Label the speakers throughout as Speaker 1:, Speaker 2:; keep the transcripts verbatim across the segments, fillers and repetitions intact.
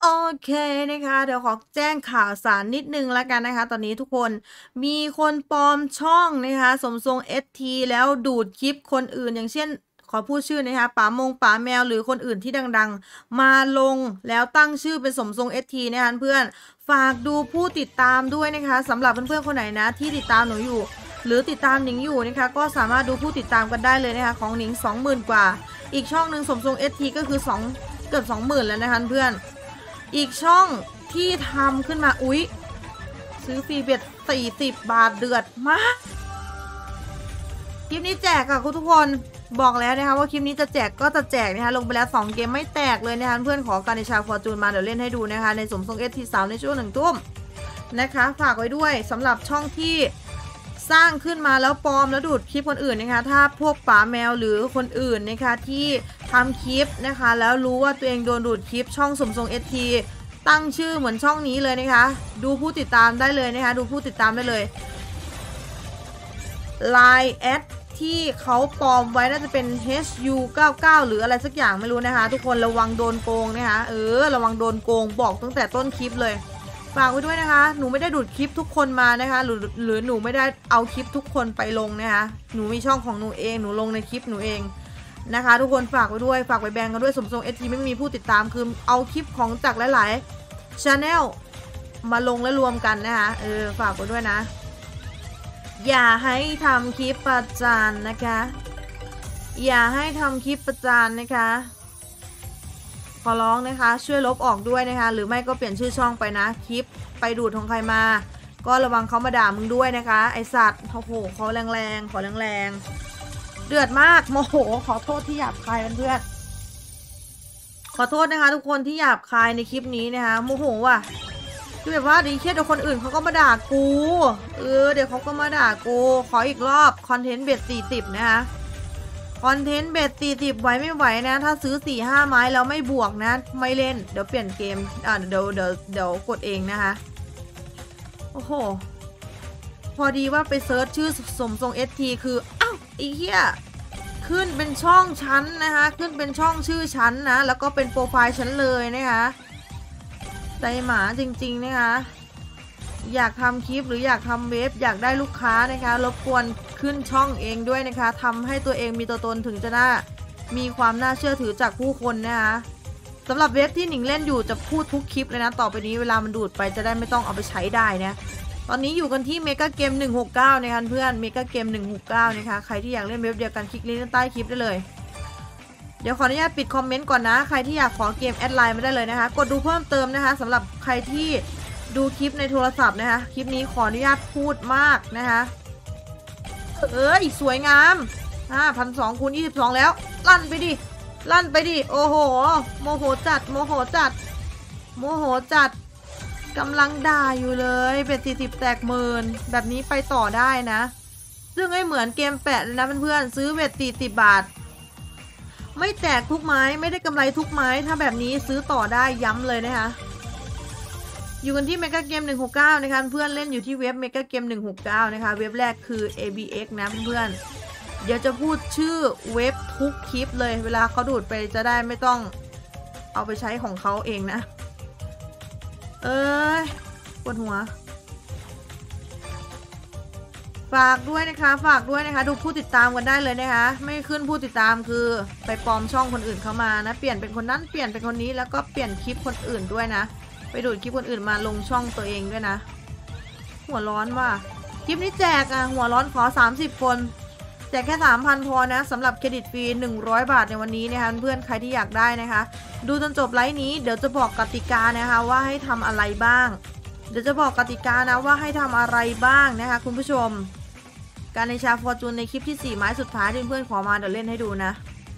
Speaker 1: โอเคนะคะเดี๋ยวขอแจ้งข่าวสารนิดนึงแล้วกันนะคะตอนนี้ทุกคนมีคนปลอมช่องนะคะสมทรง เอส ที แล้วดูดคลิปคนอื่นอย่างเช่นขอพูดชื่อนะคะป๋ามงป๋าแมวหรือคนอื่นที่ดังๆมาลงแล้วตั้งชื่อเป็นสมทรง เอส ที นะคะเพื่อนฝากดูผู้ติดตามด้วยนะคะสำหรับเพื่อนๆคนไหนนะที่ติดตามหนูอยู่หรือติดตามหนิงอยู่นะคะก็สามารถดูผู้ติดตามกันได้เลยนะคะของหนิง สองหมื่น กว่าอีกช่องหนึ่งสมทรง เอส ที ก็คือสองเกือบ สองหมื่น แล้วนะคะเพื่อนอีกช่องที่ทำขึ้นมาอุ๊ยซื้อฟรีเบ็ดสี่สิบบาทเดือดมากคลิปนี้แจกค่ะคุณทุกคนบอกแล้วนะคะว่าคลิปนี้จะแจกก็จะแจกนะคะลงไปแล้วสองเกมไม่แตกเลยนะคะเพื่อนขอการในชาฟอร์จูนมาเดี๋ยวเล่นให้ดูนะคะในสมทรงเอสทีสามในช่วงหนึ่งทุ่มนะคะฝากไว้ด้วยสำหรับช่องที่สร้างขึ้นมาแล้วปลอมแล้วดูดคลิปคนอื่นนะคะถ้าพวกป๋าแมวหรือคนอื่นนะคะที่ทำคลิปนะคะแล้วรู้ว่าตัวเองโดนดูดคลิปช่องสมทรง เอส ที ตั้งชื่อเหมือนช่องนี้เลยนะคะดูผู้ติดตามได้เลยนะคะดูผู้ติดตามได้เลย ไลน์ แอดที่เขาปลอมไว้น่าจะเป็น เอช ยู เก้าสิบเก้า หรืออะไรสักอย่างไม่รู้นะคะทุกคนระวังโดนโกงนะคะเออระวังโดนโกงบอกตั้งแต่ต้นคลิปเลยฝากไว้ด้วยนะคะหนูไม่ได้ดูดคลิปทุกคนมานะคะหรือหรือหนูไม่ได้เอาคลิปทุกคนไปลงนะคะหนูมีช่องของหนูเองหนูลงในคลิปหนูเองนะคะทุกคนฝากไว้ด้วยฝากไว้แบงกันด้วยสมทรง เอส ที ไม่มีผู้ติดตามคือเอาคลิปของจากหลายๆ channel มาลงและรวมกันนะคะเออฝากไว้ด้วยนะอย่าให้ทำคลิปประจานนะคะอย่าให้ทำคลิปประจานนะคะขอร้องนะคะช่วยลบออกด้วยนะคะหรือไม่ก็เปลี่ยนชื่อช่องไปนะคลิปไปดูดของใครมาก็ระวังเขามาด่ามึงด้วยนะคะไอสัตว์โอ้โหเขาแรงๆขอแรงๆเดือดมากโมโหขอโทษที่หยาบคายเพื่อนขอโทษนะคะทุกคนที่หยาบคายในคลิปนี้นะคะโมโหว่ะคือแบบว่าดีเครียดเดี๋ยวคนอื่นเขาก็มาด่ากูเออเดี๋ยวเขาก็มาด่ากูขออีกรอบคอนเทนต์เบ็ดสี่สิบนะคะคอนเทนต์เบ็ดสี่สิบไหวไม่ไหวนะถ้าซื้อสี่ห้าไม้แล้วไม่บวกนะไม่เล่นเดี๋ยวเปลี่ยนเกมอ่าเดี๋ยวเดี๋ยวเดี๋ยวกดเองนะคะโอ้โหพอดีว่าไปเซิร์ชชื่อสมทรง เอส ที คืออ้าวไอ้เหี้ยขึ้นเป็นช่องชั้นนะคะขึ้นเป็นช่องชื่อชั้นนะแล้วก็เป็นโปรไฟล์ชั้นเลยนะคะใจหมาจริงๆนะคะอยากทำคลิปหรืออยากทำเว็บอยากได้ลูกค้านะคะรบกวนขึ้นช่องเองด้วยนะคะทำให้ตัวเองมีตัวตนถึงจะน่ามีความน่าเชื่อถือจากผู้คนนะคะสำหรับเว็บที่หนิงเล่นอยู่จะพูดทุกคลิปเลยนะต่อไปนี้เวลามันดูดไปจะได้ไม่ต้องเอาไปใช้ได้นะตอนนี้อยู่กันที่เมกาเกมหนึ่งหกเก้านะคะเพื่อนเมกาเกมหนึ่งหกเก้านะคะใครที่อยากเล่นเว็บเดียวกันคลิกลิงก์ใต้คลิปได้เลยเดี๋ยวขออนุญาตปิดคอมเมนต์ก่อนนะใครที่อยากขอเกมแอดไลน์มาได้เลยนะคะกดดูเพิ่มเติมนะคะสำหรับใครที่ดูคลิปในโทรศัพท์นะคะคลิปนี้ขออนุญาตพูดมากนะคะเอ้ยสวยงาม ห้าพันสองร้อย คูณยี่สิบสองแล้วลั่นไปดิลั่นไปดิโอ้โหโมโหจัดโมโหจัดโมโหจัดกำลังด่าอยู่เลยเป็นสี่สิบแตกหมื่นแบบนี้ไปต่อได้นะซึ่งไม่เหมือนเกมแปะเลยนะเพื่อนๆซื้อเบ็ดสี่สิบบาทไม่แตกทุกไม้ไม่ได้กำไรทุกไม้ถ้าแบบนี้ซื้อต่อได้ย้ำเลยนะคะอยู่กันที่เมกาเกมหนึ่งหกเก้านะคะเพื่อนเล่นอยู่ที่เว็บเมกาเกมหนึ่งหกเก้านะคะเว็บแรกคือ เอ บี เอ็กซ์ นะเพื่อนเดี๋ยวจะพูดชื่อเว็บทุกคลิปเลยเวลาเขาดูดไปจะได้ไม่ต้องเอาไปใช้ของเขาเองนะเอ้ยปวดหัวฝากด้วยนะคะฝากด้วยนะคะดูผู้ติดตามกันได้เลยนะคะไม่ขึ้นผู้ติดตามคือไปปลอมช่องคนอื่นเข้ามานะเปลี่ยนเป็นคนนั้นเปลี่ยนเป็นคนนี้แล้วก็เปลี่ยนคลิปคนอื่นด้วยนะไปดูดคลิปคนอื่นมาลงช่องตัวเองด้วยนะหัวร้อนว่ะคลิปนี้แจกอ่ะหัวร้อนขอสามสิบคนแจกแค่ สามพัน พอนะสำหรับเครดิตฟรีหนึ่งร้อยบาทในวันนี้นะคะเพื่อนใครที่อยากได้นะคะดูจนจบไลฟ์นี้เดี๋ยวจะบอกกติกานะคะว่าให้ทำอะไรบ้างเดี๋ยวจะบอกกติกานะว่าให้ทำอะไรบ้างนะคะคุณผู้ชมการในชาฟอร์จูนในคลิปที่สี่ไม้สุดท้ายที่เพื่อนขอมาเดี๋ยวเล่นให้ดูนะ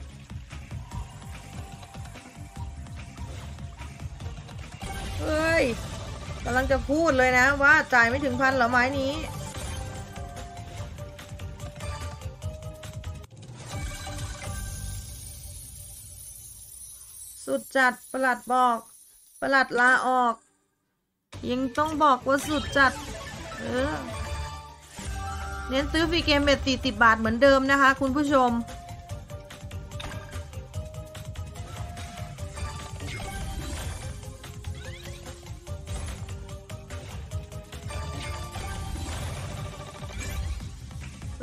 Speaker 1: เฮ้ยกำลังจะพูดเลยนะว่าจ่ายไม่ถึงพันเหรอไม้นี้สุดจัดประหลัดบอกประหลัดลาออกยังต้องบอกว่าสุดจัดเออเน้นซื้อฟรีเกมเบ็ดสี่สิบบาทเหมือนเดิมนะคะคุณผู้ชม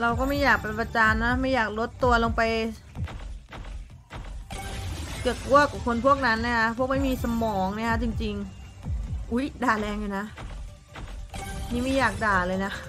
Speaker 1: เราก็ไม่อยากเป็นประจานนะไม่อยากลดตัวลงไปเกือกว่ากับคนพวกนั้นนะคะพวกไม่มีสมองนะคะจริงๆอุ๊ยด่าแรงอยู่นะนี่ไม่อยากด่าเลยนะ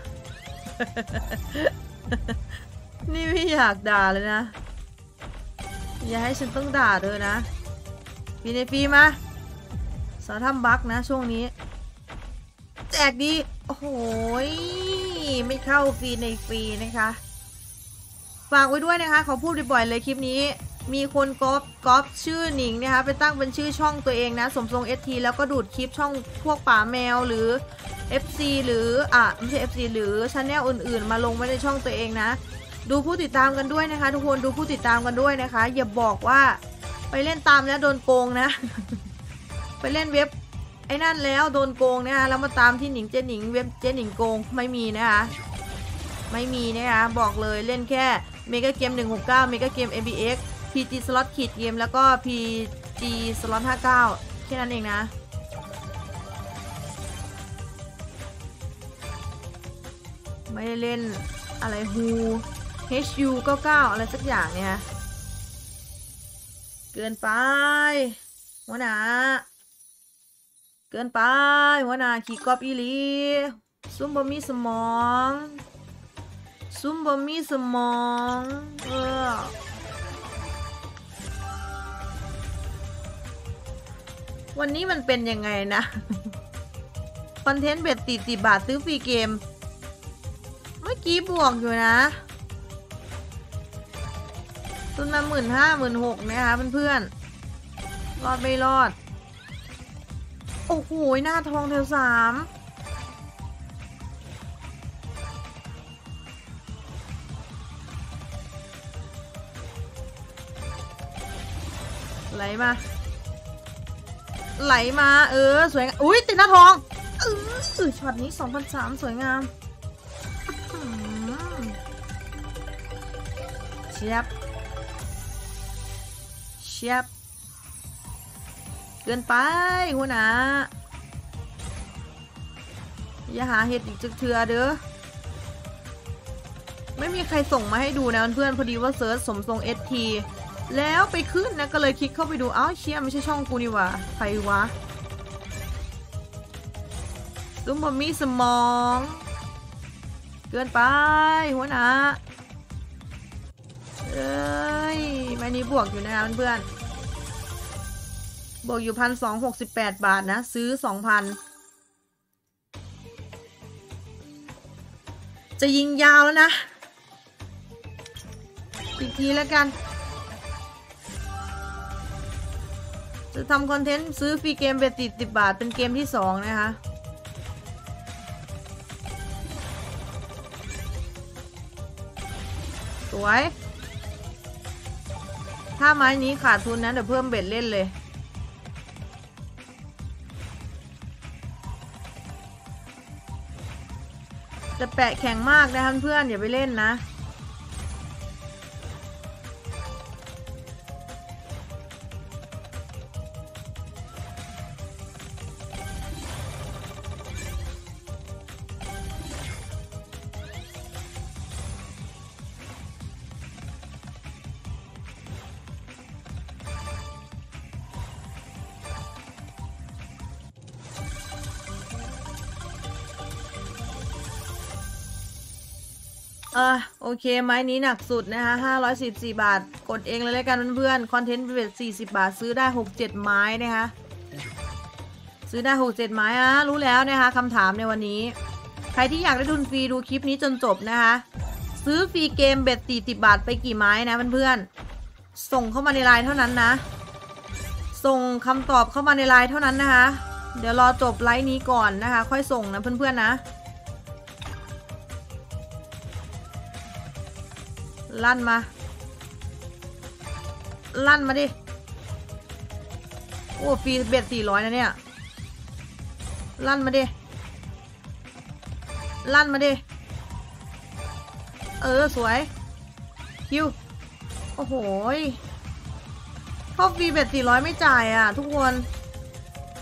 Speaker 1: นี่ไม่อยากด่าเลยนะอย่าให้ฉันต้องด่าเธอนะฟีในฟีมาสาวทำบั๊กนะช่วงนี้แจกดีโอ้โหไม่เข้าฟรีในฟรีนะคะฝากไว้ด้วยนะคะขอพูดบ่อยๆเลยคลิปนี้มีคนก๊อปก๊อปชื่อหนิงนะคะไปตั้งเป็นชื่อช่องตัวเองนะสมทรง เอส ที แล้วก็ดูดคลิปช่องพวกป่าแมวหรือ เอฟ ซี หรืออ่ะไม่ใช่ เอฟ ซี หรือชาแนลอื่นๆมาลงไว้ในช่องตัวเองนะดูผู้ติดตามกันด้วยนะคะทุกคนดูผู้ติดตามกันด้วยนะคะอย่าบอกว่าไปเล่นตามแล้วโดนโกงนะ ไปเล่นเว็บไอ้นั่นแล้วโดนโกงนะคะแล้วมาตามที่หนิงเจนหนิงเว็บเจนหนิงโกงไม่มีนะคะไม่มีนะคะบอกเลยเล่นแค่เมกาเกมหนึ่งหกเก้าเมกาเกม เอ็ม บี เอ็กซ์ พี จี สล็อตขีดเกมแล้วก็ พี จี สล็อตห้าสิบเก้าแค่นั้นเองนะไม่ได้เล่นอะไรฮู เอช ยู เก้าสิบเก้าอะไรสักอย่างเนี่ยเกินไปหัวหน้าเกินไปหัวหน้าขี้กอบอีหลีซุ่มบ่มีสมองซุ่มบ่มีสมองเออวันนี้มันเป็นยังไงนะคอนเทนต์เบ็ดติดสิบบาทซื้อฟรีเกมเมื่อกี้บวกอยู่นะตุนมาหมื่นห้าหมื่นหกนะคะเพื่อนๆรอดไม่รอดโอ้โหหน้าทองแถวสามไหลมาไหลมาเออสวยอุ้ยติดหน้าทองเออช็อตนี้สองพันสามสวยงามเชียบเชียบเกินไปหัวหน้าอย่าหาเห็ดอีกจักเทือเด้อไม่มีใครส่งมาให้ดูนะเพื่อนๆพอดีว่าเซิร์ชสมทรง เอส ที แล้วไปขึ้นนะก็เลยคลิกเข้าไปดูอ้าวเชี่ยไม่ใช่ช่องกูนี่หว่าใครวะซุ่มบะมีสมองเกินไปหัวหน้าเอ้ยวันนี้บวกอยู่นะเพื่อนๆบวกอยู่พันสองหกสิบแปดบาทนะซื้อสองพันจะยิงยาวแล้วนะอีกทีแล้วกันจะทำคอนเทนต์ซื้อฟรีเกมเบ็ดติดสิบบาทเป็นเกมที่สองนะคะสวยถ้าไม้นี้ขาดทุนนะเดี๋ยวเพิ่มเบ็ดเล่นเลยจะแปะแข็งมากนะเพื่อนๆอย่าไปเล่นนะเออโอเคไม้นี้หนักสุดนะคะห้าร้อยสิบสี่บาทกดเองเลยแล้วกันเพื่อนๆคอนเทนต์เป็นสี่สิบบาทซื้อได้หกเจ็ดไม้นะคะซื้อได้หกเจ็ดไม้อ่ะรู้แล้วนะคะคำถามในวันนี้ใครที่อยากได้ทุนฟรีดูคลิปนี้จนจบนะคะซื้อฟรีเกมเบ็ดสี่สิบบาทไปกี่ไม้นะเพื่อนๆส่งเข้ามาในไลน์เท่านั้นนะส่งคำตอบเข้ามาในไลน์เท่านั้นนะคะเดี๋ยวรอจบไลฟ์นี้ก่อนนะคะค่อยส่งนะเพื่อนๆนะลั่นมาลั่นมาดิโอ้ฟรีเบ็ดสี่ร้อยนะเนี่ยลั่นมาดิลั่นมาดิเออสวยคิวโอ้โหพอฟรีเบ็ดสี่ร้อยไม่จ่ายอ่ะทุกคน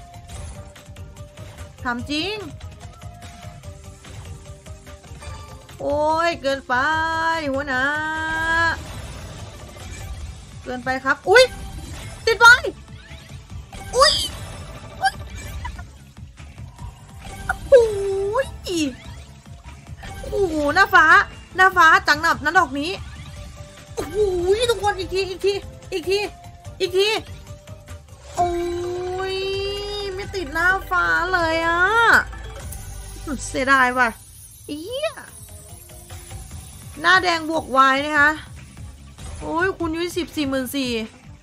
Speaker 1: ถามจริงโอ้ยเกินไปหัวหน้าเกินไปครับอุ้ยติดไว้อุ้ยโอ้ยโอ้โหหน้าฟ้าหน้าฟ้าจังหนับนั้นดอกนี้โอ้โหทุกคนอีกทีอีกทีอีกทีอีกทีโอ้ยไม่ติดหน้าฟ้าเลยอ่ะเสียดายว่ะเอี้ยหน้าแดงบวกวายนะคะโอ้ยคุณยุ้ยสิบสี่หมื่นสี่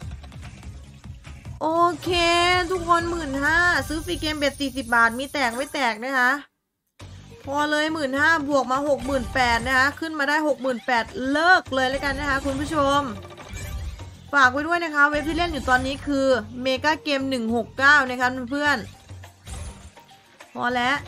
Speaker 1: โอเคทุกคนหมื่นห้าซื้อฟรีเกมเบ็ดสี่สิบบาทมีแตกไม่แตกนะคะพอเลยหมื่นห้าบวกมาหกหมื่นแปดนะคะขึ้นมาได้หกหมื่นแปดเลิกเลยแล้วกันนะคะคุณผู้ชมฝากไว้ด้วยนะคะเว็บที่เล่นอยู่ตอนนี้คือเมกาเกมหนึ่งหกเก้านะคะเพื่อนๆพอแล้ว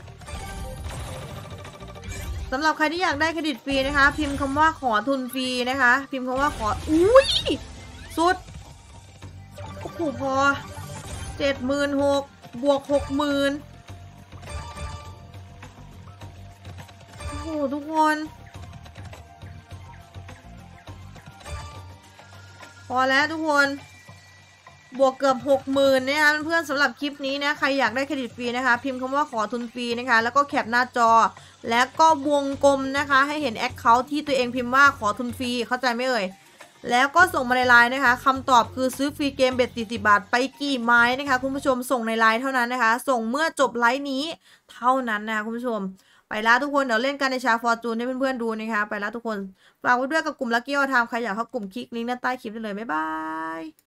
Speaker 1: สำหรับใครที่อยากได้เครดิตฟรีนะคะพิมพ์คำว่าขอทุนฟรีนะคะพิมพ์คำว่าขออุ้ยสุดโอ้โหพอเจ็ดหมื่นหกบวกหกหมื่นโอ้โหทุกคนพอแล้วทุกคนบวกเกือบหกหมื่นนะคะเพื่อนๆสำหรับคลิปนี้นะใครอยากได้เครดิตฟรีนะคะพิมพ์คำว่าขอทุนฟรีนะคะแล้วก็แคปหน้าจอแล้วก็วงกลมนะคะให้เห็นแอคเคาท์ที่ตัวเองพิมพ์ว่าขอทุนฟรีเข้าใจไหมเอ่ยแล้วก็ส่งมาในไลน์นะคะคำตอบคือซื้อฟรีเกมเบ็ดสี่สิบบาทไปกี่ไม้นะคะคุณผู้ชมส่งในไลน์เท่านั้นนะคะส่งเมื่อจบไลฟ์นี้เท่านั้นนะคะคุณผู้ชมไปแล้วทุกคนเดี๋ยวเล่นกันในชาฟอร์จูนให้เพื่อนๆดูนะคะไปแล้วทุกคนฝากไว้ด้วยกับกลุ่มลัคกี้ออทามใครอยากเข้ากลุ่มคลิกลิงก์ด้านใต้คลิปได้เลยบ๊ายบาย